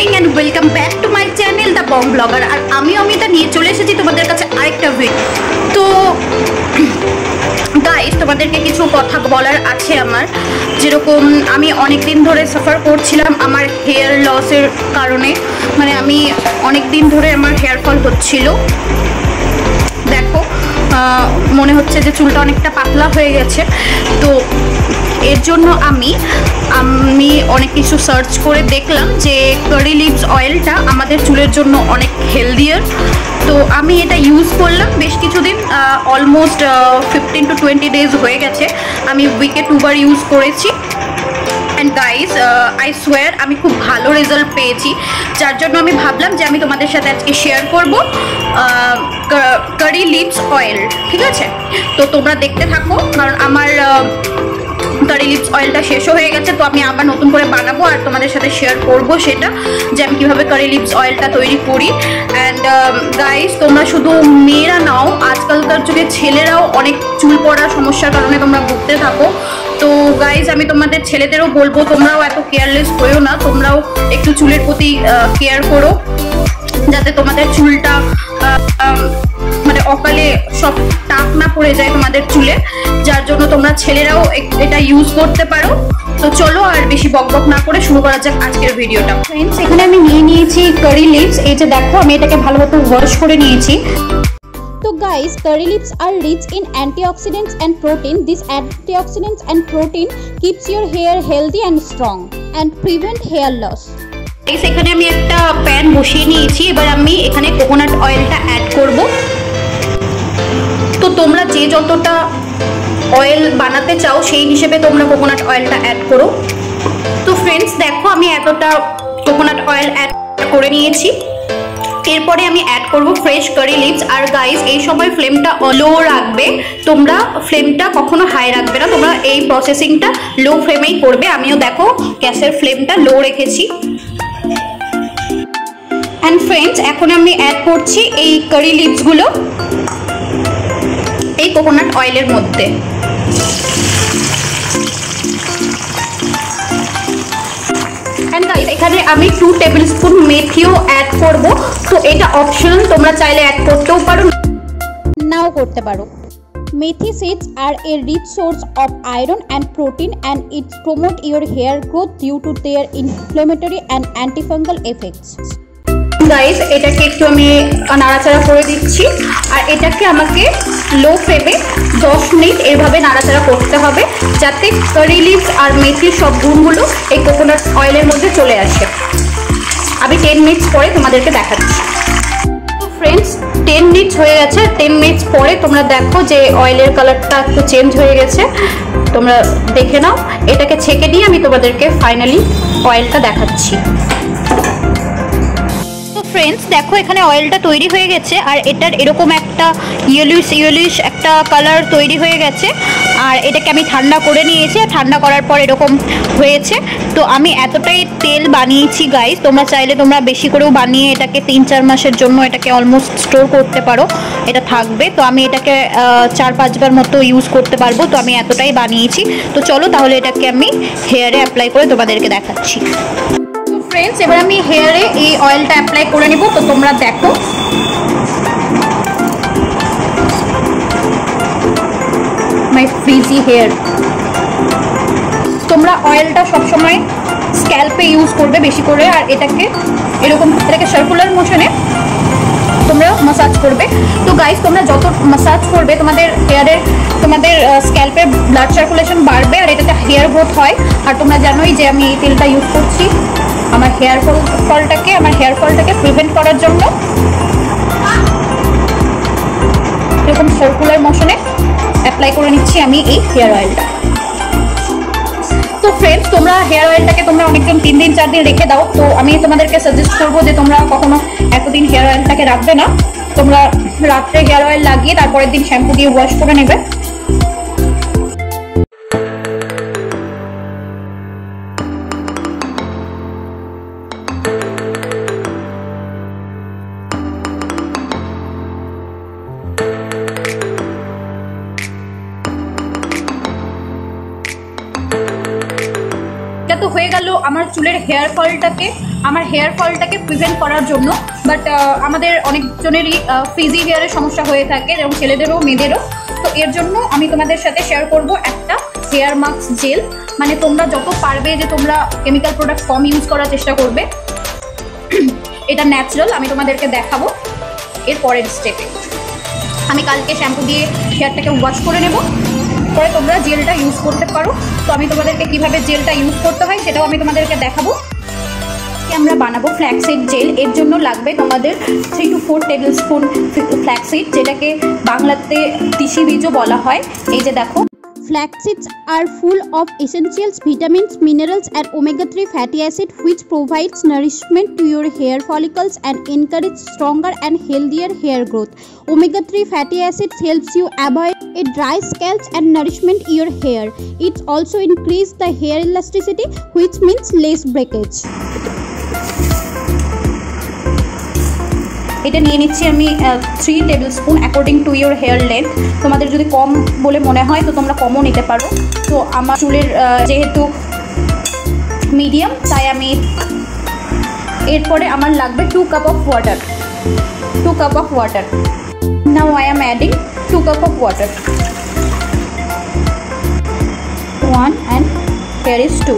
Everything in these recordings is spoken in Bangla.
Morning and welcome back to my channel the Bong blogger. আর আমি অমিতা নিয়ে চলে এসেছি তোমাদের কাছে আরেকটা ভিডিও। তো গাইস, তোমাদেরকে কিছু কথা বলার আছে আমার। যেরকম আমি অনেক দিন ধরে সাফার করছিলাম আমার হেয়ার লসের কারণে, মানে আমি অনেক দিন ধরে আমার হেয়ার ফল হচ্ছিল। দেখো, মনে হচ্ছে যে চুলটা অনেকটা পাতলা হয়ে গেছে। তো এর জন্য আমি অনেক কিছু সার্চ করে দেখলাম যে কারি লিভস অয়েলটা আমাদের চুলের জন্য অনেক হেলদিয়ার। তো আমি এটা ইউজ করলাম বেশ কিছুদিন, অলমোস্ট 15 to 20 ডেজ হয়ে গেছে। আমি উইকে 2 বার ইউজ করেছি। অ্যান্ড গাইস, আই সোয়ার আমি খুব ভালো রেজাল্ট পেয়েছি, যার জন্য আমি ভাবলাম যে আমি তোমাদের সাথে আজকে শেয়ার করব কারি লিভস অয়েল। ঠিক আছে, তো তোমরা দেখতে থাকো, কারণ আমার কারি লিভস অয়েলটা শেষও হয়ে গেছে। তো আমি আবার নতুন করে বানাবো আর তোমাদের সাথে শেয়ার করব সেটা, যে আমি কীভাবে কারি লিভস অয়েলটা তৈরি করি। অ্যান্ড গাইস, তোমরা শুধু মেয়েরা নাও, আজকালকার যুগে ছেলেরাও অনেক চুল পড়ার সমস্যার কারণে তোমরা ভুগতে থাকো। তো গাইজ, আমি তোমাদের ছেলেদেরও বলবো, তোমরাও এত কেয়ারলেস হয়েও না, তোমরাও একটু চুলের প্রতি কেয়ার করো, যাতে তোমাদের চুলটা মানে অকালে সব টাক না পড়ে যায় তোমাদের চুলে, যার জন্য তোমরা ছেলেরাও এটা ইউজ করতে পারো। তো চলো আর বেশি বকবক না করে শুরু করা যাক আজকের ভিডিওটা। ফ্রেন্ডস, এখানে আমি নিয়ে নিয়েছি কারি লিভস। এই যে দেখো, আমি এটাকে ভালোমতো ওয়াশ করে নিয়েছি। So guys, curry leaves are rich in antioxidants and protein. These antioxidants and protein keeps your hair healthy and strong and prevent hair loss. এখানে আমি একটা প্যান বসিয়ে নিয়েছি। এবার আমি এখানে কোকোনাট অয়েলটা অ্যাড করব। তো তোমরা যে যতটা অয়েল বানাতে চাও সেই হিসেবে তোমরা কোকোনাট অয়েলটা অ্যাড করো। তো ফ্রেন্ডস দেখো, আমি এতটা কোকোনাট অয়েল অ্যাড করে নিয়েছি। এরপরে আমি অ্যাড করব ফ্রেশ কারি লিভস। আর গাইস, এই সময় ফ্লেমটা লো রাখবে, তোমরা ফ্লেমটা কখনো হাই রাখবে না, তোমরা এই প্রসেসিংটা লো ফ্লেমেই করবে। আমিও দেখো গ্যাসের ফ্লেমটা লো রেখেছি। অ্যান্ড ফ্রেন্ডস, এখন আমি অ্যাড করছি এই কারি লিভসগুলো এই কোকোনাট অয়েলের মধ্যে। এখানে আমি 2 টেবিল স্পুন মেথিও অ্যাড করব। তো এটা অপশনাল, তোমরা চাইলে অ্যাড করতেও পারো, নাও করতে পারো। Methi seeds are a rich source of iron and protein, and it promote your hair growth due to their inflammatory and antifungal effects. Guys, এটাকে একটু আমি নাড়াচাড়া করে দিচ্ছি। আর এটাকে আমাকে লো ফ্লেমে 10 মিনিট এইভাবে নাড়াচাড়া করতে হবে, যাতে কারি লিভস আর মেথির সব গুণগুলো এই কোকোনাট অয়েলের মধ্যে চলে আসে। আমি 10 মিনিটস পরে তোমাদেরকে দেখাচ্ছি। তো ফ্রেন্ডস, 10 মিনিটস হয়ে গেছে। 10 মিনিটস পরে তোমরা দেখো যে অয়েলের কালারটা একটু চেঞ্জ হয়ে গেছে, তোমরা দেখে নাও। এটাকে ছেঁকে নিয়ে আমি তোমাদেরকে ফাইনালি অয়েলটা দেখাচ্ছি। ফ্রেন্ডস দেখো, এখানে অয়েলটা তৈরি হয়ে গেছে আর এটার এরকম একটা ইয়েলিশ একটা কালার তৈরি হয়ে গেছে। আর এটাকে আমি ঠান্ডা করে নিয়েছি, আর ঠান্ডা করার পর এরকম হয়েছে। তো আমি এতটাই তেল বানিয়েছি গাইস, তোমরা চাইলে তোমরা বেশি করেও বানিয়ে এটাকে 3-4 মাসের জন্য এটাকে অলমোস্ট স্টোর করতে পারো, এটা থাকবে। তো আমি এটাকে 4-5 বার মতো ইউজ করতে পারবো। তো আমি এতটাই বানিয়েছি। তো চলো তাহলে এটাকে আমি হেয়ারে অ্যাপ্লাই করে তোমাদেরকে দেখাচ্ছি। ফ্রেন্ডস, এবার আমি হেয়ারে এই অয়েলটা অ্যাপ্লাই করে নিব। তো তোমরা দেখো, মাই ফ্রিজি হেয়ার। তোমরা অয়েলটা সবসময় স্ক্যাল্পে ইউজ করবে বেশি করে, আর এটাকে সার্কুলার মোশনে তোমরা মাসাজ করবে। তো গাইস, তোমরা যত মাসাজ করবে তোমাদের হেয়ারের, তোমাদের স্ক্যাল্পের ব্লাড সার্কুলেশন বাড়বে, আর এটাতে হেয়ার গ্রোথ হয়। আর তোমরা জানোই যে আমি এই তেলটা ইউজ করছি আমার হেয়ার ফলটাকে প্রিভেন্ট করার জন্য। এরকম সার্কুলার মোশনে অ্যাপ্লাই করে নিচ্ছি আমি এই হেয়ার অয়েলটা। তো ফ্রেন্ডস, তোমরা হেয়ার অয়েলটাকে তোমরা অনেকজন 3 দিন 4 দিন রেখে দাও। তো আমি তোমাদেরকে সাজেস্ট করবো যে তোমরা কখনো এতদিন হেয়ার অয়েলটাকে রাখবে না। তোমরা রাত্রে হেয়ার অয়েল লাগিয়ে তারপরের দিন শ্যাম্পু দিয়ে ওয়াশ করে নেবে। এটা তো হয়ে গেল আমার চুলের হেয়ার ফলটাকে আমার হেয়ার ফলটাকে প্রিভেন্ট করার জন্য। বাট আমাদের অনেকজনেরই ফ্রিজি হেয়ারের সমস্যা হয়ে থাকে, যেমন ছেলেদেরও মেয়েদেরও। তো এর জন্য আমি তোমাদের সাথে শেয়ার করব একটা হেয়ার মাস্ক জেল। মানে তোমরা যত পারবে যে তোমরা কেমিক্যাল প্রোডাক্ট কম ইউজ করার চেষ্টা করবে। এটা ন্যাচারাল, আমি তোমাদেরকে দেখাবো এর পরের স্টেপে। আমি কালকে শ্যাম্পু দিয়ে হেয়ারটাকে ওয়াশ করে নেব, পরে তোমরা জেলটা ইউজ করতে পারো। তো আমি তোমাদেরকে কীভাবে জেলটা ইউজ করতে হয় সেটাও আমি তোমাদেরকে দেখাবো। আমরা বানাবো ফ্ল্যাক্সিড জেল। এর জন্য লাগবে তোমাদের 3 to 4 টেবিল স্পুন ফ্ল্যাক্সিড, যেটাকে বাংলাতে তিসি বীজও বলা হয়। এই যে দেখো, Flax seeds are full of essentials, vitamins, minerals and omega-3 fatty acid which provides nourishment to your hair follicles and encourage stronger and healthier hair growth. Omega-3 fatty acids helps you avoid a dry scalp and nourishment your hair. It also increase the hair elasticity which means less breakage. এটা নিয়ে নিচ্ছি আমি 3 tablespoon according to your hair length. তোমাদের যদি কম বলে মনে হয় তো তোমরা কমও নিতে পারো। তো আমার চুলের যেহেতু মিডিয়াম, তাই আমি এরপরে আমার লাগবে 2 cup of water. 2 cup of water. Now I am adding 2 cup of water. 1 and here is 2।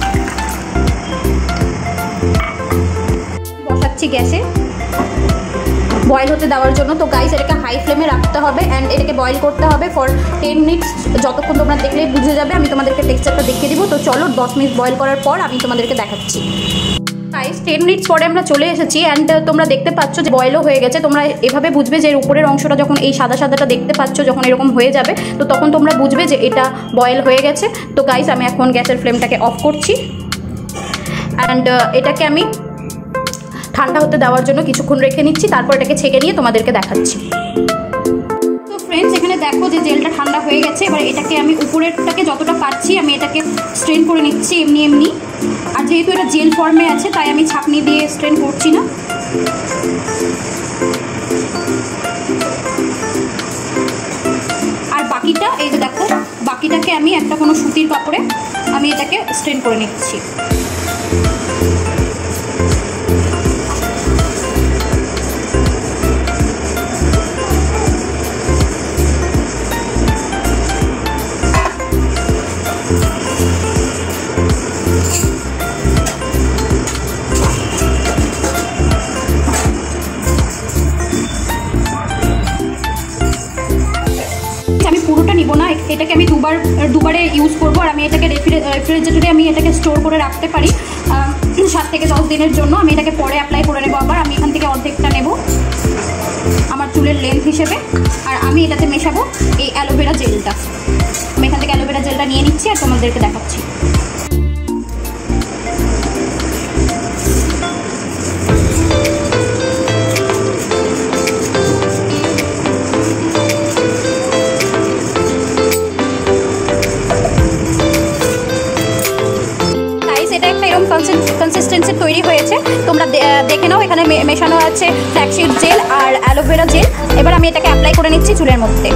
বসাচ্ছি গ্যাসে বয়েল হতে দেওয়ার জন্য। তো গাইস এটাকে হাই ফ্লেমে রাখতে হবে অ্যান্ড এটাকে বয়েল করতে হবে ফর 10 মিনিটস। যতক্ষণ তোমরা দেখলেই বুঝে যাবে, আমি তোমাদেরকে টেক্সচারটা দেখিয়ে দিব। তো চলো 10 মিনিট বয়েল করার পর আমি তোমাদেরকে দেখাচ্ছি। গাইস 10 মিনিটস পরে আমরা চলে এসেছি অ্যান্ড তোমরা দেখতে পাচ্ছ যে বয়েলও হয়ে গেছে। তোমরা এভাবে বুঝবে যে এর উপরের অংশটা যখন এই সাদা সাদাটা দেখতে পাচ্ছ, যখন এরকম হয়ে যাবে তো তখন তোমরা বুঝবে যে এটা বয়েল হয়ে গেছে। তো গাইস আমি এখন গ্যাসের ফ্লেমটাকে অফ করছি অ্যান্ড এটাকে আমি ঠান্ডা হতে দেওয়ার জন্য কিছুক্ষণ রেখে নিচ্ছি, তারপর এটাকে ছেঁকে নিয়ে তোমাদেরকে দেখাচ্ছি। তো ফ্রেন্ডস এখানে দেখো যে জেলটা ঠান্ডা হয়ে গেছে। এবার এটাকে আমি উপরেরটাকে যতটা পারছি আমি এটাকে স্ট্রেন করে নিচ্ছি এমনি এমনি। আর যেহেতু এটা জেল ফর্মে আছে তাই আমি ছাঁকনি দিয়ে স্ট্রেন করছি না। আর বাকিটা এই যে দেখো, বাকিটাকে আমি একটা কোনো সুতির কাপড়ে আমি এটাকে স্ট্রেন করে নিচ্ছি। নিব না, এটাকে আমি দুবারে ইউজ করব। আর আমি এটাকে রেফ্রিজারেটরে আমি এটাকে স্টোর করে রাখতে পারি 7 থেকে 10 দিনের জন্য। আমি এটাকে পরে অ্যাপ্লাই করে নেবো আবার। আমি এখান থেকে অর্ধেকটা নেব আমার চুলের লেন্থ হিসেবে, আর আমি এটাতে মেশাবো এই অ্যালোভেরা জেলটা। আমি এখান থেকে অ্যালোভেরা জেলটা নিয়ে নিচ্ছি আর তোমাদেরকে দেখাচ্ছি। কনসিস্টেন্সি তৈরি হয়েছে, তোমরা দেখে নাও। এখানে মেশানো আছে ফ্ল্যাক্সিড জেল আর অ্যালোভেরা জেল। এবার আমি এটাকে অ্যাপ্লাই করে নিচ্ছি চুলের মধ্যে।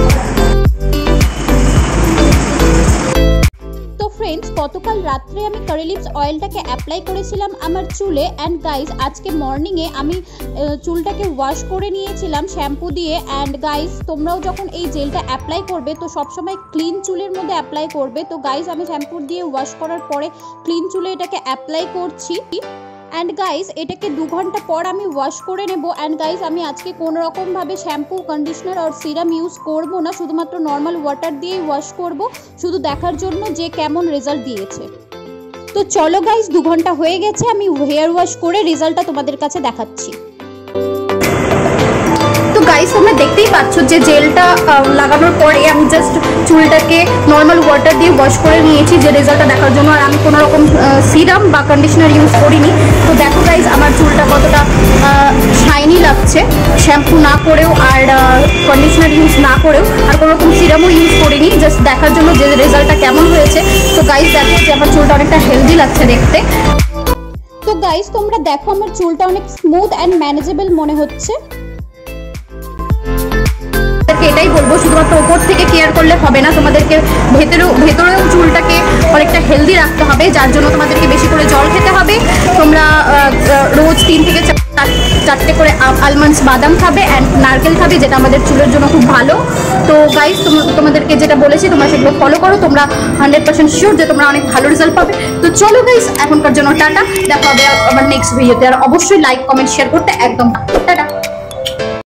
তো ফ্রেন্ডস গতকাল রাত্রে আমি কারি লিপস অয়েলটাকে অ্যাপ্লাই করেছিলাম আমার চুলে অ্যান্ড গাইজ আজকে মর্নিংয়ে আমি চুলটাকে ওয়াশ করে নিয়েছিলাম শ্যাম্পু দিয়ে। অ্যান্ড গাইজ তোমরাও যখন এই জেলটা অ্যাপ্লাই করবে তো সবসময় ক্লিন চুলের মধ্যে অ্যাপ্লাই করবে। তো গাইজ আমি শ্যাম্পু দিয়ে ওয়াশ করার পরে ক্লিন চুলে এটাকে অ্যাপ্লাই করছি। অ্যান্ড গাইজ এটাকে 2 ঘন্টা পর আমি ওয়াশ করে নেব। অ্যান্ড গাইজ আমি আজকে কোনো রকমভাবে শ্যাম্পু, কন্ডিশনার আর সিরাম ইউজ করব না, শুধুমাত্র নর্মাল ওয়াটার দিয়েই ওয়াশ করব, শুধু দেখার জন্য যে কেমন রেজাল্ট দিয়েছে। তো চলো গাইজ 2 ঘন্টা হয়ে গেছে, আমি হেয়ার ওয়াশ করে রেজাল্টটা তোমাদের কাছে দেখাচ্ছি। তো গাইস তোমরা দেখতেই পাচ্ছ যে জেলটা লাগানোর পরে আমি জাস্ট চুলটাকে নর্মাল ওয়াটার দিয়ে ওয়াশ করে নিয়েছি যে রেজাল্টটা দেখার জন্য। আর আমি কোনো রকম সিরাম বা কন্ডিশনার ইউজ করিনি। তো দেখো গাইস আমার চুলটা কতটা শাইনি লাগছে শ্যাম্পু না করেও আর কন্ডিশনার ইউজ না করেও, আর কোনো রকম সিরামও ইউজ করিনি, জাস্ট দেখার জন্য যে রেজাল্টটা কেমন হয়েছে। তো গাইস দেখো যে আমার চুলটা অনেকটা হেলদি লাগছে দেখতে। তো গাইস তোমরা দেখো আমার চুলটা অনেক স্মুথ অ্যান্ড ম্যানেজেবল মনে হচ্ছে। এটাই বলবো, শুধুমাত্র ওপর থেকে কেয়ার করলে হবে না, তোমাদেরকে ভেতরেও চুলটাকে অনেকটা হেলদি রাখতে হবে, যার জন্য তোমাদেরকে বেশি করে জল খেতে হবে। তোমরা 3 থেকে 4টে করে আলমন্ডস বাদাম খাবে অ্যান্ড নারকেল খাবে, যেটা আমাদের চুলের জন্য খুব ভালো। তো গাইস তোমাদেরকে যেটা বলেছি তোমরা সেগুলো ফলো করো, তোমরা 100% শিওর যে তোমরা অনেক ভালো রেজাল্ট পাবে। তো চলো গাইস এখনকার জন্য টাটা, দেখা হবে আমার নেক্সট ভিডিওতে। আর অবশ্যই লাইক কমেন্ট শেয়ার করতে একদম টাটা।